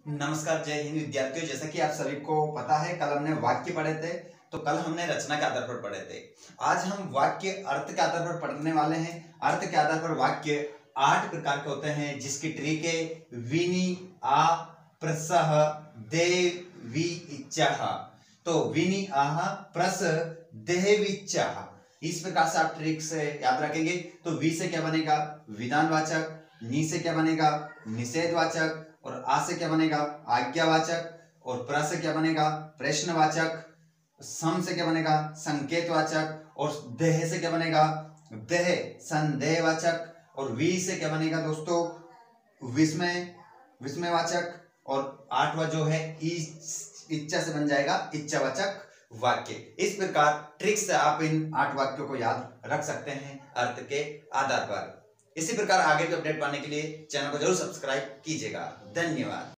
नमस्कार, जय हिंद विद्यार्थियों। जैसा कि आप सभी को पता है, कल हमने वाक्य पढ़े थे, तो कल हमने रचना के आधार पर पढ़े थे। आज हम वाक्य अर्थ के आधार पर पढ़ने वाले हैं। अर्थ के आधार पर वाक्य 8 प्रकार के होते हैं, जिसकी ट्रिक है विनि आ प्रसह देव वि इच्छः। तो विनि आह प्रस देव इच्छः, इस प्रकार से आप ट्रिक से याद रखेंगे। तो वी से क्या बनेगा? विधानवाचक। नी से क्या बनेगा? निषेधवाचक। और आ से क्या बनेगा? आज्ञावाचक। और प्र से क्या बनेगा? प्रश्नवाचक। सम से क्या बनेगा? संकेतवाचक। और देह से क्या बनेगा? देह संदेहवाचक। और वी से क्या बनेगा दोस्तों? विस्मय विस्मयवाचक। और 8वां जो है इच्छा से बन जाएगा इच्छावाचक वाक्य। इस प्रकार ट्रिक से आप इन 8 वाक्यों को याद रख सकते हैं अर्थ के आधार पर। इसी प्रकार आगे भी अपडेट पाने के लिए चैनल को जरूर सब्सक्राइब कीजिएगा। धन्यवाद।